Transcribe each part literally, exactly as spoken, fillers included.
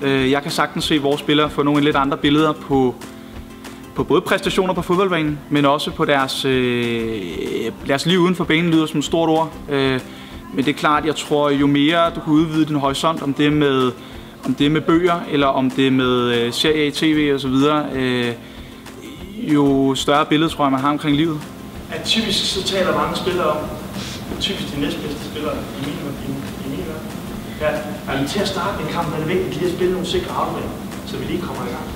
Jeg kan sagtens se vores spillere få nogle lidt andre billeder på, på både præstationer på fodboldbanen, men også på deres, øh, deres liv uden for banen, lyder som et stort ord. Øh, men det er klart, jeg tror, jo mere du kan udvide din horisont, om det er med, om det er med bøger, eller om det er med øh, serier i tv osv., øh, jo større billede tror jeg, man har omkring livet. At typisk så taler mange spillere om, typisk de næstbedste spillere i min, i, i min verden. Ja, er til at starte en kamp, er det vigtigt lige at spille nogle sikre afleveringer, så vi lige kommer i gang.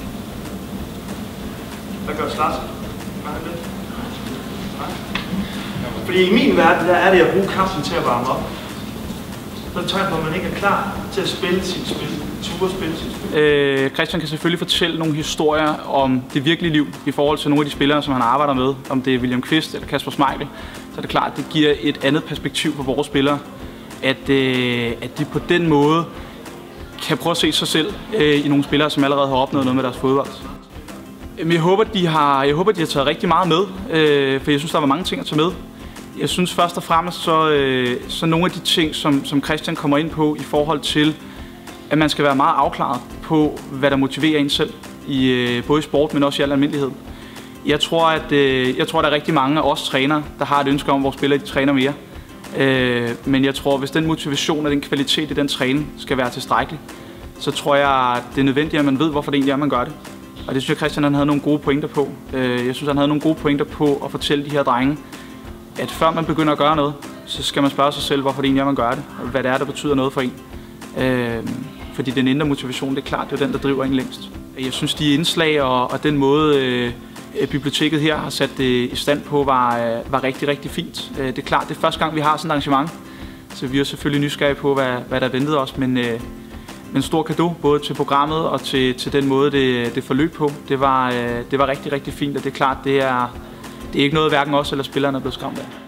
Hvad gør Slats? Gør han det? Nej. Fordi i min verden, der er det at bruge kampen til at varme op. Så er det tegn på, at man ikke er klar til at spille sit spil. Ture spille sit spil. Øh, Christian kan selvfølgelig fortælle nogle historier om det virkelige liv i forhold til nogle af de spillere, som han arbejder med. Om det er William Kvist eller Kasper Schmeichel. Så er det klart, at det giver et andet perspektiv på vores spillere. At, øh, at de på den måde kan prøve at se sig selv øh, i nogle spillere, som allerede har opnået noget med deres fodbold. Jeg håber, de har, jeg håber, de har taget rigtig meget med, øh, for jeg synes, der var mange ting at tage med. Jeg synes først og fremmest, så, øh, så nogle af de ting, som, som Christian kommer ind på i forhold til, at man skal være meget afklaret på, hvad der motiverer en selv, i, øh, både i sport, men også i al almindelighed. Jeg tror, at øh, jeg tror, der er rigtig mange af os trænere, der har et ønske om, at vores spillere de træner mere. Øh, men jeg tror, hvis den motivation og den kvalitet i den træning skal være tilstrækkelig, så tror jeg, det er nødvendigt, at man ved, hvorfor det egentlig er, man gør det. Og det synes jeg, Christian han havde nogle gode pointer på. Jeg synes, han havde nogle gode pointer på at fortælle de her drenge, at før man begynder at gøre noget, så skal man spørge sig selv, hvorfor det egentlig er, man gør det, og hvad det er, der betyder noget for en. Fordi den indre motivation, det er klart, det er den, der driver en længst. Jeg synes, de indslag og, og den måde, øh, biblioteket her har sat det i stand på, var, var rigtig, rigtig fint. Det er klart, det er første gang, vi har sådan et arrangement, så vi er selvfølgelig nysgerrige på, hvad, hvad der ventede os, men øh, en stor cadeau både til programmet og til, til den måde, det, det forløb på. Det var, øh, det var rigtig, rigtig fint, og det er klart, det er, det er ikke noget, hverken os eller spillerne er blevet skræmt af.